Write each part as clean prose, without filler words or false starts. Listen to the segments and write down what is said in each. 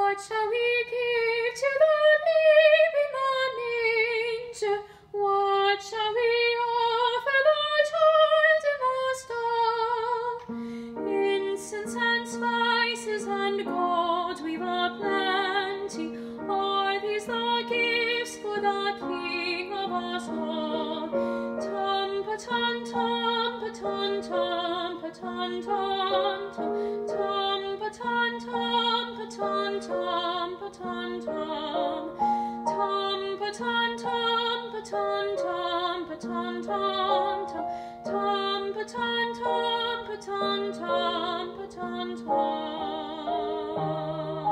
What shall we give to the babe in the manger? What shall we offer the child in the stall? Incense and spices and gold we've a plenty. Are these the gifts for the King of us all? Tum-pa-tum, tum-pa-tum, tum-pa-tum, tum-tum, tum-pa-tum, tum-pa-tum, tum-pa-tum, tum, tum-pa-tum, tum-pa-tum, tum-pa-tum, tum-tum, tum-pa-tum, tum-pa-tum, tum-pa-tum, tum.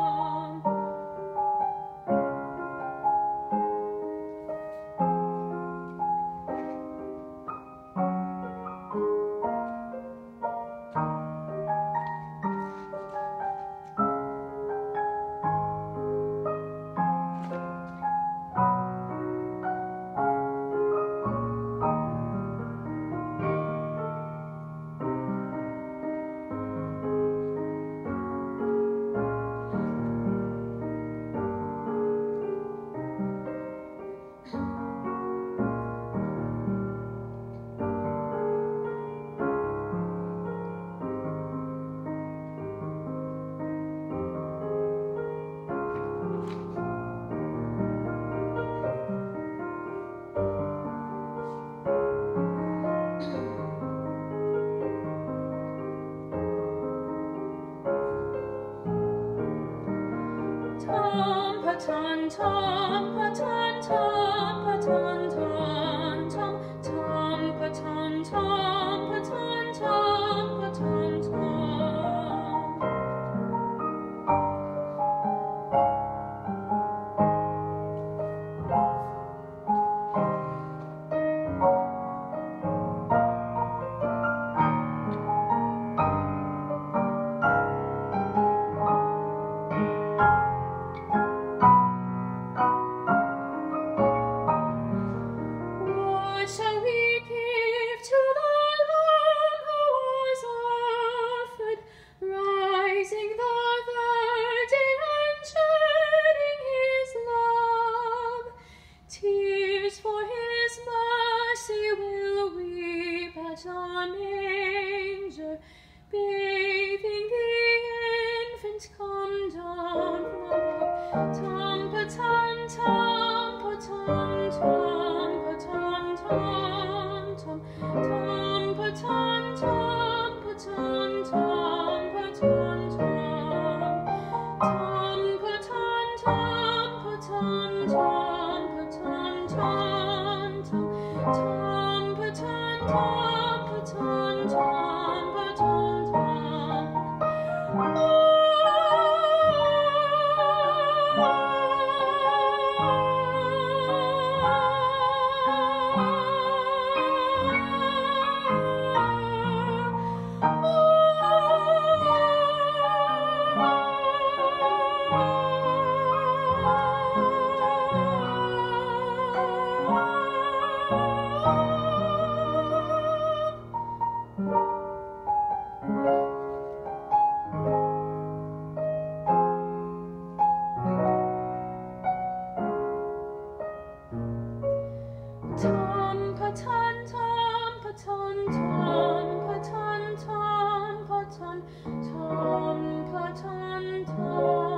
Tum-pa-tum, tum-pa-tum, tum-pa-tum, tum-tum, tum-pa-tum, tum-pa-tum, tum-pa-tum, tum. What shall we give to the Lamb who was offered, rising the third day and shedding his love? Tears for his mercy will weep at the manger, bathing the infant come down from above. Tum-pa-tum, tum-pa-tum, tum-pa-tum, tum-tum, tum-pa-tum, tum-pa-tum, tum-pa-tum, tum, tum-pa-tum, tum-pa-tum, tum-pa-tum, tum-tum, tum-pa-tum, tum-pa-tum, tum-pa-tum, tum. Tum-pa-tum, tum-pa-tum, tum-pa-tum, tum-pa-tum, tum-pa-tum, tum.